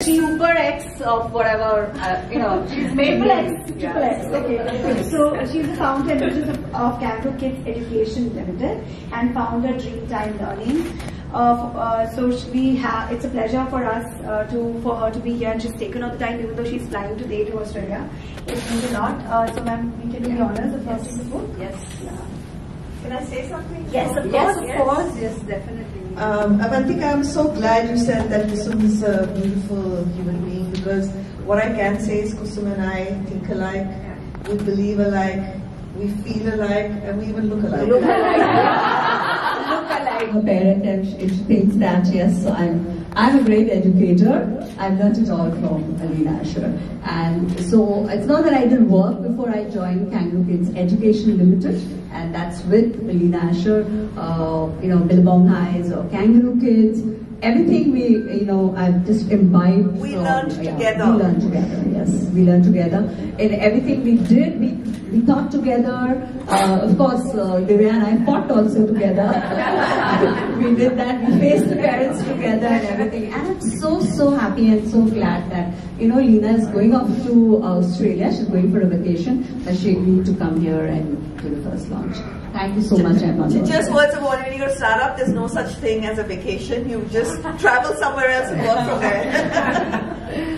Super X of whatever, you know, she's made Triple X. Triple X. Okay. So she's the founder and manager of Kangaroo Kids Education Limited and founder Dreamtime Learning. It's a pleasure for us for her to be here, and she's taken out the time even though she's flying today to Australia. It means a lot. So ma'am, we can do the honors of hosting the book. Yes. Can I say something? Yes, of course. Yes, of course. Yes, definitely. Avantika, I'm so glad you said that Kusum is a beautiful human being, because what I can say is Kusum and I think alike, we believe alike, we feel alike, and we even look alike. Look alike. A parent, and she thinks that yes, I'm a great educator. I've learned it all from Alina Asher, and so it's not that I did work before I joined Kangaroo Kids Education Limited, and that's with Alina Asher, Billabong Highs or Kangaroo Kids. Everything I've just imbibed. We learned together. We learned together. Yes, we learned together. In everything we did, we thought together. Of course, Divya and I fought also together. We did that. We faced the parents together and everything. And I'm so happy and so glad that Lina is going off to Australia. She's going for a vacation, but she agreed to come here and do the first launch. Thank you so much, Emma. Just words of warning: when you go to start up, there's no such thing as a vacation. You just travel somewhere else and work from there.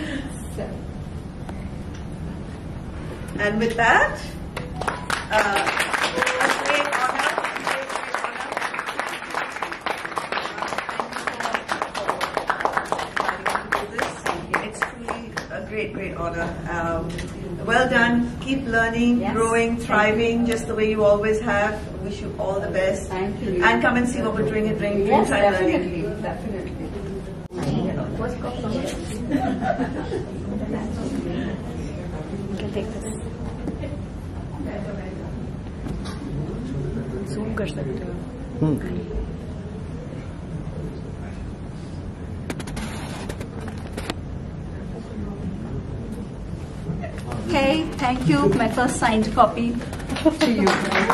And with that, a great honor. It's truly a great honor. Well done. Keep learning, growing, thriving, just the way you always have. Wish you all the best. Thank you. And come and see what we're doing at Dreamtime Learning. Yes, definitely. What's called from here? You can take this. Zoom कर सकते हो. Okay, thank you. My first signed copy to you.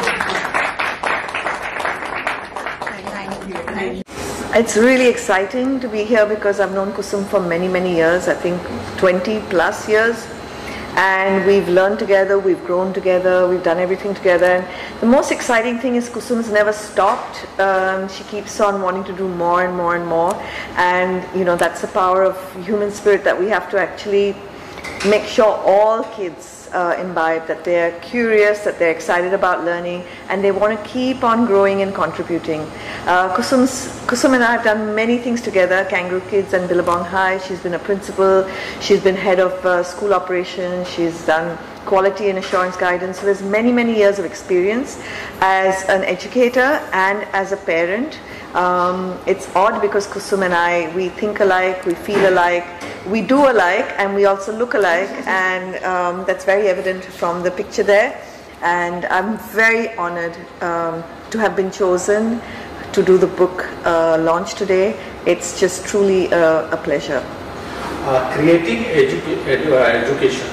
Thank you. It's really exciting to be here because I've known Kusum for many years, I think 20 plus years. And we've learned together, we've grown together, we've done everything together. And the most exciting thing is Kusum's never stopped. She keeps on wanting to do more and more and more. And that's the power of human spirit, that we have to actually make sure all kids imbibe, that they're curious, that they're excited about learning, and they want to keep on growing and contributing. Kusum and I have done many things together, Kangaroo Kids and Billabong High. She's been a principal, she's been head of school operations, she's done quality and assurance guidance. So there's many years of experience as an educator and as a parent. It's odd because Kusum and I, we think alike, we feel alike, we do alike, and we also look alike, and that's very evident from the picture there. And I'm very honored to have been chosen to do the book launch today. It's just truly a pleasure. Creating education.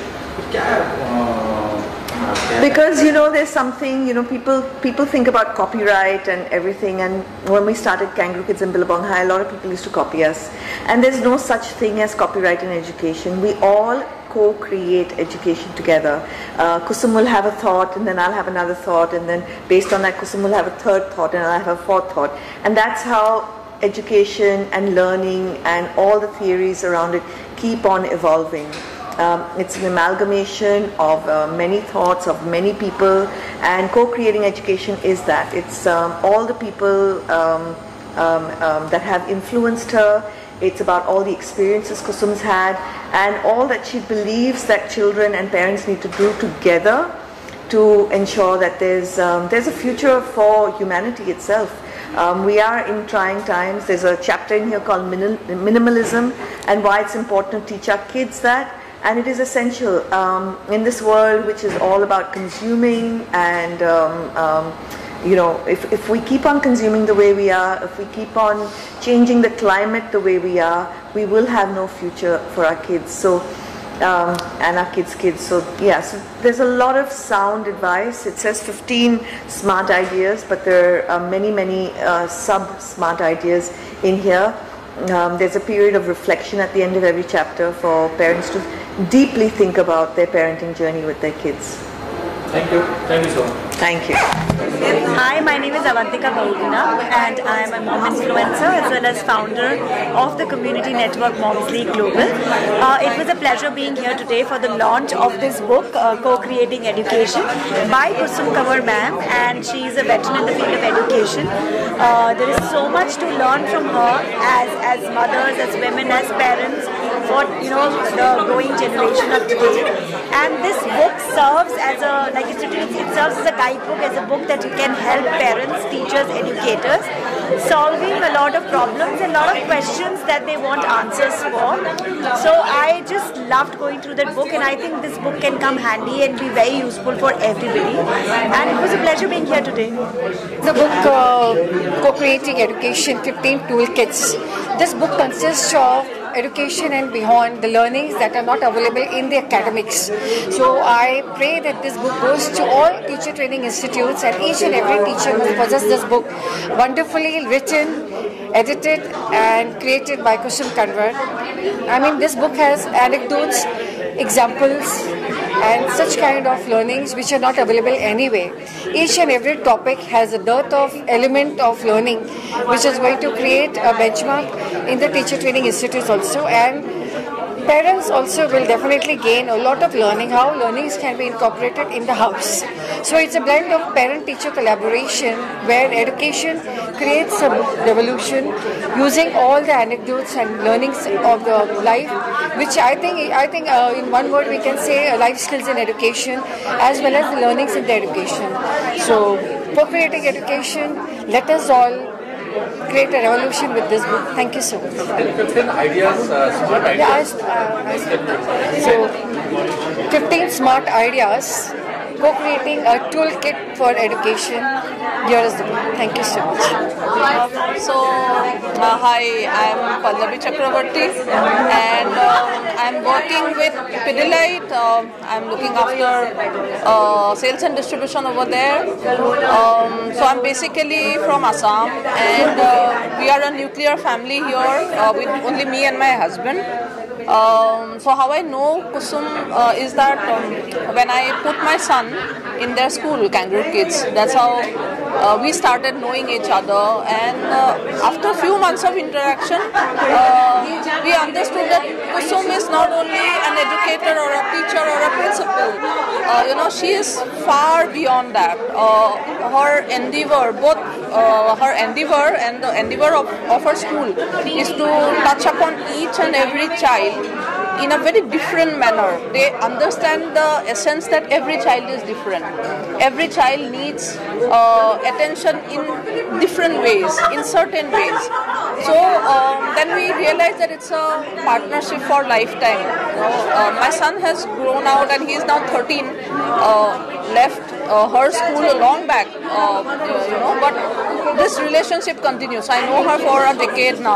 Because there's something, people think about copyright and everything, and when we started Kangaroo Kids and Billabong High, a lot of people used to copy us, and there's no such thing as copyright in education. We all co-create education together. Kusum will have a thought, and then I'll have another thought, and then based on that Kusum will have a third thought, and I'll have a fourth thought, and that's how education and learning and all the theories around it keep on evolving. It's an amalgamation of many thoughts of many people, and co-creating education is that. It's all the people that have influenced her. It's about all the experiences Kusum's had, and all that she believes that children and parents need to do together to ensure that there's a future for humanity itself. We are in trying times. There's a chapter in here called minimalism, and why it's important to teach our kids that. And it is essential in this world which is all about consuming, and if we keep on consuming the way we are, if we keep on changing the climate the way we are, we will have no future for our kids. So and our kids' So yeah, so there's a lot of sound advice. It says 15 smart ideas, but there are many sub-smart ideas in here. There's a period of reflection at the end of every chapter for parents to deeply think about their parenting journey with their kids. Thank you. Thank you so much. Thank you. Hi, my name is Avantika Bahuguna and I am a mom influencer as well as founder of the community network Moms League Global. It was a pleasure being here today for the launch of this book, Co-Creating Education by Kusum Kanwar ma'am, and she is a veteran in the field of education. There is so much to learn from her as mothers, as women, as parents, for the growing generation of today. And this book serves as it serves as a guidebook, as a book that you can help parents, teachers, educators solving a lot of problems and a lot of questions that they want answers for. So I just loved going through that book, and I think this book can come handy and be very useful for everybody. And it was a pleasure being here today. The book Co-Creating Education 15 Toolkits. This book consists of education and beyond, the learnings that are not available in the academics. So I pray that this book goes to all teacher training institutes, and each and every teacher must possess this book, wonderfully written, edited and created by Kusum Kanwar. I mean, this book has anecdotes, examples and such kind of learnings which are not available anyway. Each and every topic has a dearth of element of learning which is going to create a benchmark in the teacher training institutes also, and parents also will definitely gain a lot of learning, how learnings can be incorporated in the house. So it's a blend of parent-teacher collaboration where education creates a revolution using all the anecdotes and learnings of the life, which I think in one word we can say life skills in education as well as the learnings in the education. So for creating education, let us all create a revolution with this book. Thank you so much. 15 ideas, smart ideas. So 15 smart ideas, co-creating a toolkit for education. Here is the book. Thank you so much. Hi, I'm Pallavi Chakravarti, and I'm working with Pidilite. I'm looking after sales and distribution over there. So I'm basically from Assam, and we are a nuclear family here with only me and my husband. So how I know Kusum is that when I put my son in their school, Kangaroo Kids, that's how we started knowing each other, and after a few months of interaction, we understood that Kusum is not only an educator or a teacher or a principal. She is far beyond that. Her endeavor, both her endeavor and the endeavor of her school, is to touch upon each and every child in a very different manner. They understand the essence that every child is different. Every child needs attention in different ways, in certain ways. So then we realized that it's a partnership for lifetime. My son has grown out and he is now 13, left her school long back, but this relationship continues. I know her for a decade now.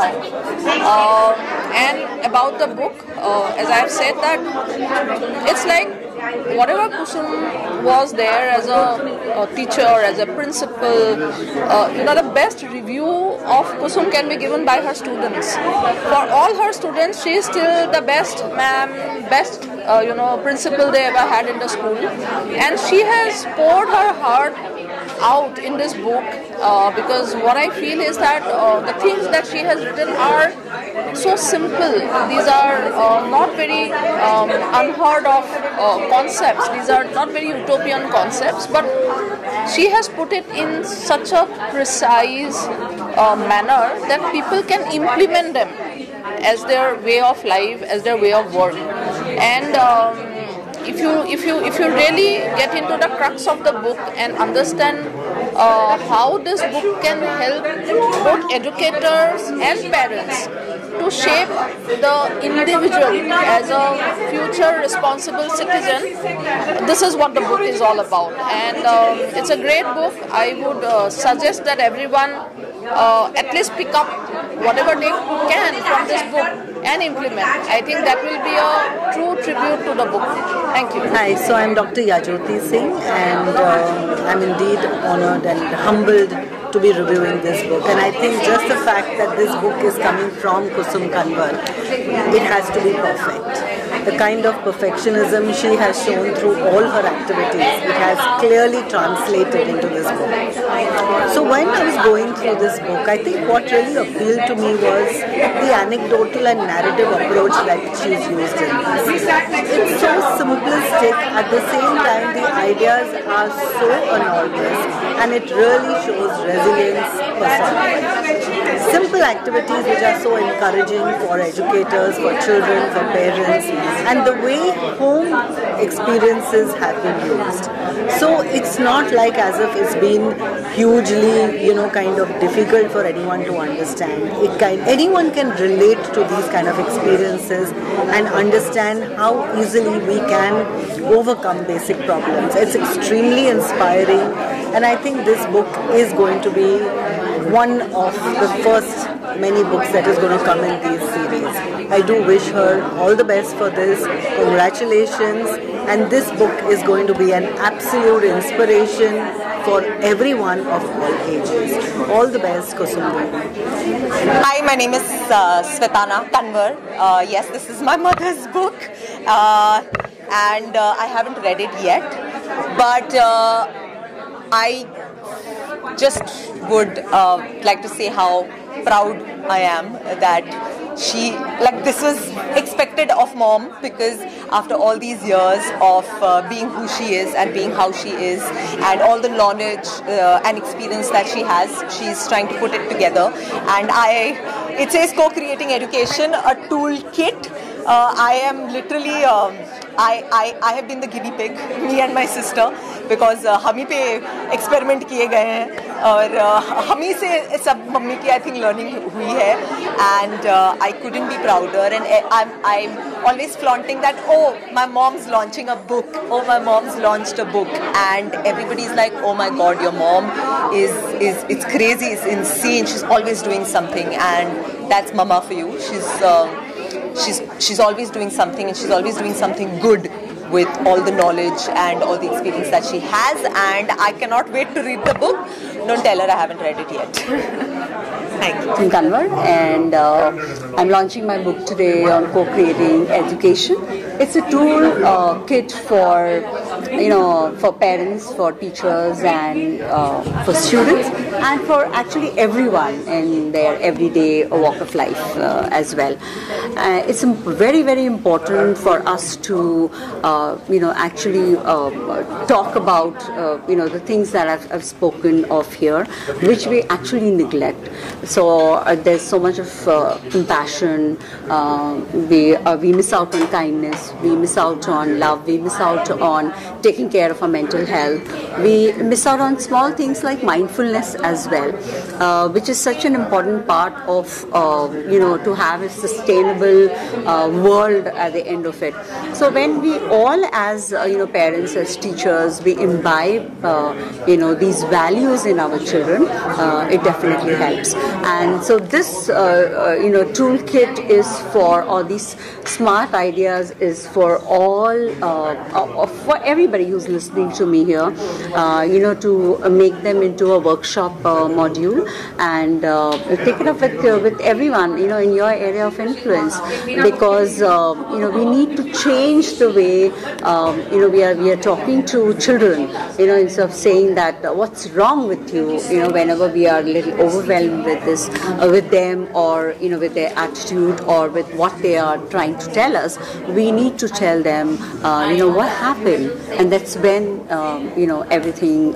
And about the book, as I have said, that it's like whatever Kusum was there as a teacher, as a principal, the best review of Kusum can be given by her students. For all her students, she is still the best ma'am, best principal they ever had in the school, and she has poured her heart out in this book because what I feel is that the things that she has written are so simple. These are not very unheard of concepts. These are not very utopian concepts, but she has put it in such a precise manner that people can implement them as their way of life, as their way of work. And if you really get into the crux of the book and understand how this book can help both educators and parents to shape the individual as a future responsible citizen, this is what the book is all about. And it's a great book. I would suggest that everyone at least pick up whatever they can from this book and implement. I think that will be a true tribute to the book. Thank you. Hi, so I'm Dr. Yajoti Singh, and I'm indeed honored and humbled to be reviewing this book, and I think just the fact that this book is coming from Kusum Kanwar, it has to be perfect. The kind of perfectionism she has shown through all her activities, it has clearly translated into this book. So when I was going through this book, I think what really appealed to me was the anecdotal and narrative approach that she's used in this. It's so simplistic, at the same time the ideas are so enormous, and it really shows resilience personified. Simple activities which are so encouraging for educators, for children, for parents, and the way home experiences have been used. So it's not like as if it's been hugely, kind of difficult for anyone to understand. Anyone can relate to these kind of experiences and understand how easily we can overcome basic problems. It's extremely inspiring, and I think this book is going to be one of the first many books that is going to come in these series. I do wish her all the best for this. Congratulations. And this book is going to be an absolute inspiration for everyone of all ages. All the best, Kusum. Hi, my name is Svetana Kanwar. Yes, this is my mother's book. And I haven't read it yet. But I just would like to say how proud I am that this was expected of mom, because after all these years of being who she is and being how she is, and all the knowledge and experience that she has, she's trying to put it together. And it says co-creating education, a toolkit. I am literally I have been the guinea pig, me and my sister, because हम ही पे experiment किए गए हैं और हम ही से सब mummy की I think learning हुई है, and I couldn't be prouder, and I'm always flaunting that, oh, my mom's launching a book, oh, my mom's launched a book, and everybody's like, oh my god, your mom is it's crazy, it's insane, she's always doing something, and that's mama for you. She's always doing something, and she's always doing something good with all the knowledge and all the experience that she has, and I cannot wait to read the book. Don't tell her I haven't read it yet. Thank you. I'm Kanwar, and I'm launching my book today on co-creating education. It's a tool kit for for parents, for teachers, and for students, and for actually everyone in their everyday walk of life as well. It's very, very important for us to actually talk about the things that I've spoken of here, which we actually neglect. So there's so much of compassion. We miss out on kindness. We miss out on love. We miss out on taking care of our mental health. We miss out on small things like mindfulness as well, which is such an important part of to have a sustainable world at the end of it. So when we all, as parents, as teachers, we imbibe these values in our children, it definitely helps. And so this toolkit is for, or these smart ideas is for all, for everybody who's listening to me here, to make them into a workshop module and take it up with everyone, in your area of influence, because we need to change the way we are talking to children, instead of saying that what's wrong with you, whenever we are a little overwhelmed with this, with them, or with their attitude, or with what they are trying to tell us, we need to tell them what happened, and that's when everything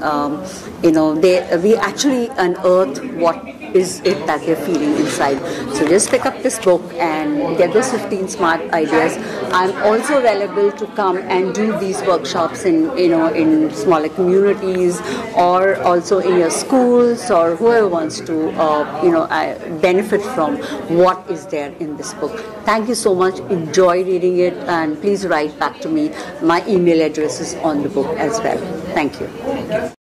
we actually unearth what is it that they're feeling inside. So just pick up this book and get those 15 smart ideas. I'm also available to come and do these workshops in smaller communities, or also in your schools, or whoever wants to benefit from what is there in this book. Thank you so much. Enjoy reading it, and please write back to me. My email address is on the book as well. Thank you.